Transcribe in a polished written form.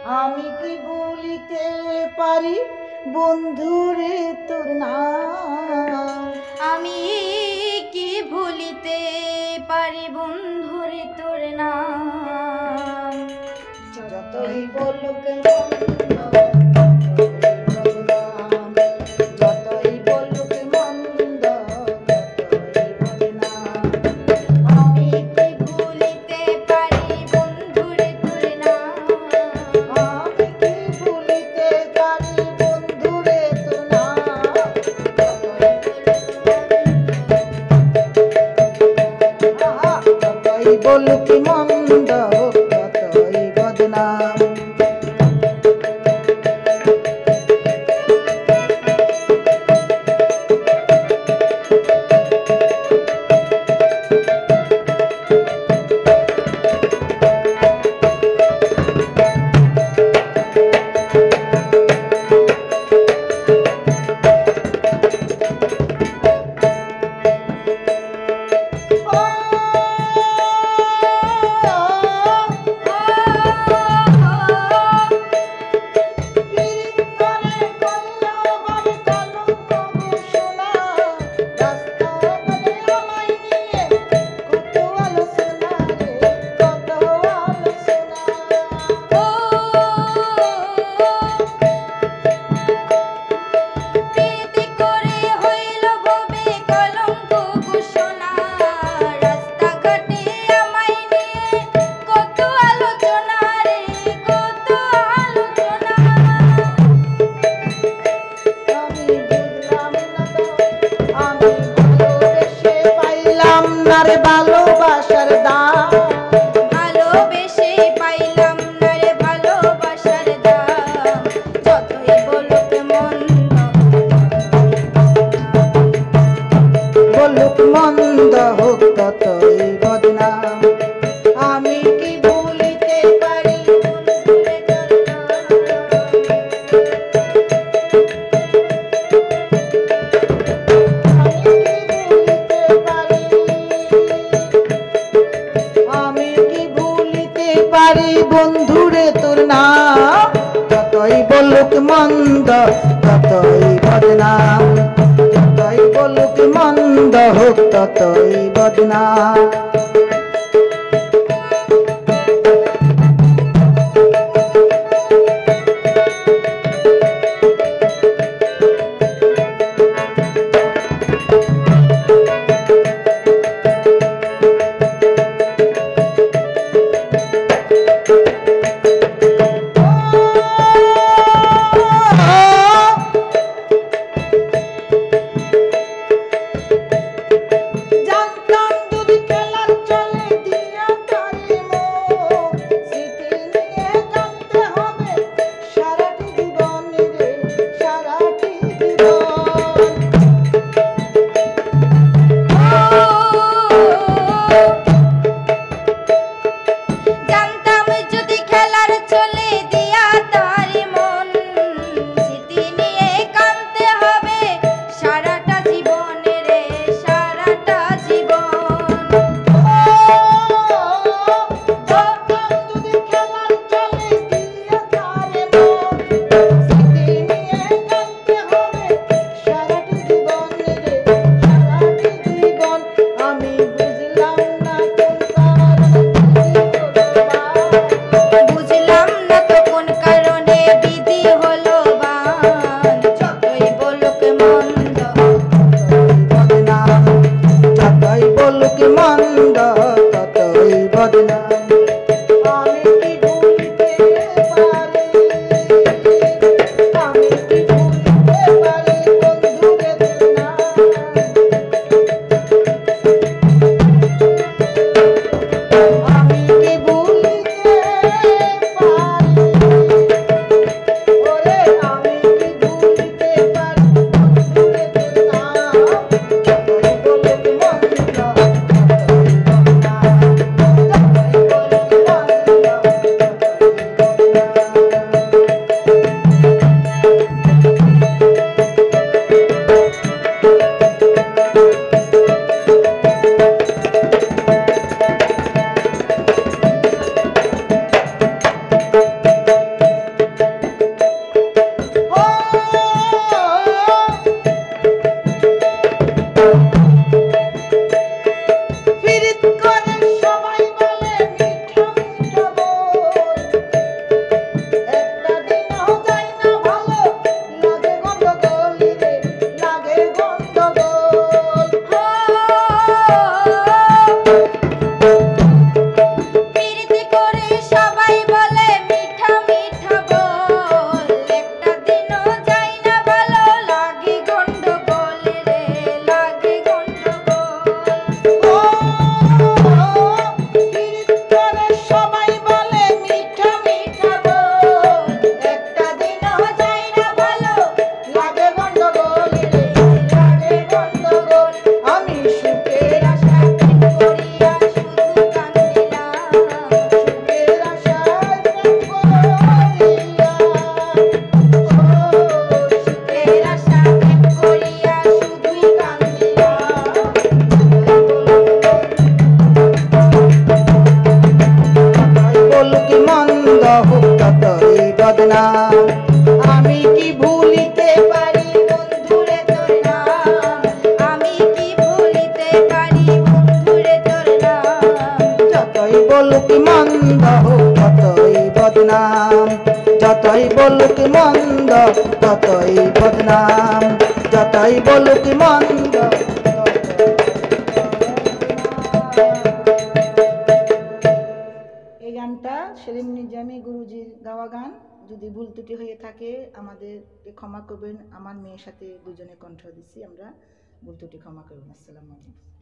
আমি কি ভুলিতে পারি বন্ধুরে তোর নাম? আমি কি ভুলিতে পারি বন্ধুরে তোর নাম? যতই বলুক বলুক মন্দ ততই বদনাম। ভালোবাসার দাম ভালোবেসে পাইলাম না রে ভালোবাসার দাম। যতই বলুক মন্দ বলুক মন্দ হোক ততই বদনাম। আমি কি ভুলিতে পারি বন্ধুরে তোর আমি কি ভুলিতে পারি বন্ধুরে তোর নাম? যতই বলুক মন্দ ততই বদনাম। যতই বলুক মন্দ হোক ততই বদনাম। জানতাম যদি খেলার বলুক মন্দ ততই বদনাম, যতই বলুক মন্দ ততই বদনাম, যতই বলুক মন্দ। এই গানটা সেলিম নিজামী গুরুজির গাওয়া গান। যদি ভুল ত্রুটি হয়ে থাকে আমাদেরকে ক্ষমা করবেন। আমার মেয়ের সাথে দুজনে কণ্ঠ দিচ্ছি আমরা, ভুল ত্রুটি ক্ষমা করবেন। আসসালামু আলাইকুম।